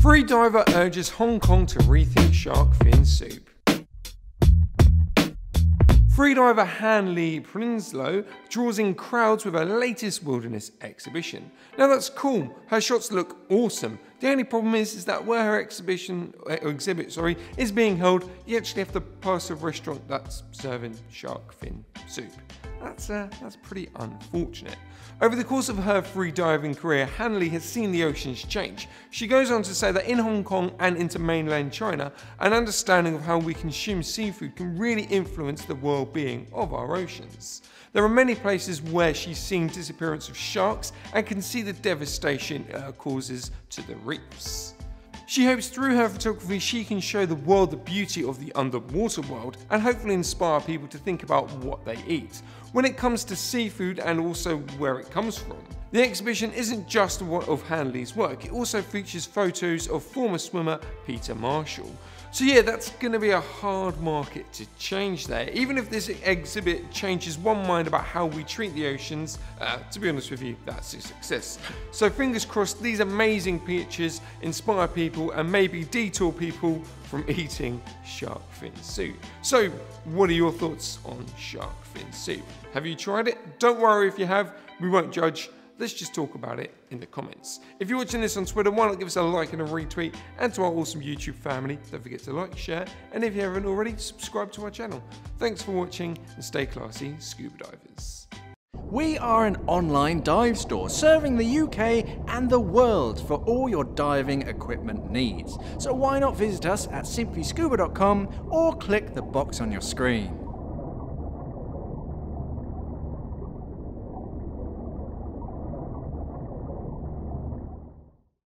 Freediver urges Hong Kong to rethink shark fin soup. Freediver Han Lee Prinsloo draws in crowds with her latest wilderness exhibition. Now that's cool, her shots look awesome. The only problem is that where her exhibit is being held, you actually have to pass a restaurant that's serving shark fin soup. That's pretty unfortunate. Over the course of her freediving career, Han Lee has seen the oceans change. She goes on to say that in Hong Kong and into mainland China, an understanding of how we consume seafood can really influence the well-being of our oceans. There are many places where she's seen disappearance of sharks and can see the devastation it causes to the reefs. She hopes through her photography she can show the world the beauty of the underwater world and hopefully inspire people to think about what they eat when it comes to seafood and also where it comes from. The exhibition isn't just one of Han Lee's work, it also features photos of former swimmer Peter Marshall. So yeah, that's going to be a hard market to change there. Even if this exhibit changes one mind about how we treat the oceans, to be honest with you, that's a success. So fingers crossed these amazing pictures inspire people and maybe detour people from eating shark fin soup. So what are your thoughts on shark fin soup? Have you tried it? Don't worry if you have, we won't judge. Let's just talk about it in the comments. If you're watching this on Twitter, why not give us a like and a retweet? And to our awesome YouTube family, don't forget to like, share, and if you haven't already, subscribe to our channel. Thanks for watching and stay classy, scuba divers. We are an online dive store serving the UK and the world for all your diving equipment needs. So why not visit us at simplyscuba.com or click the box on your screen.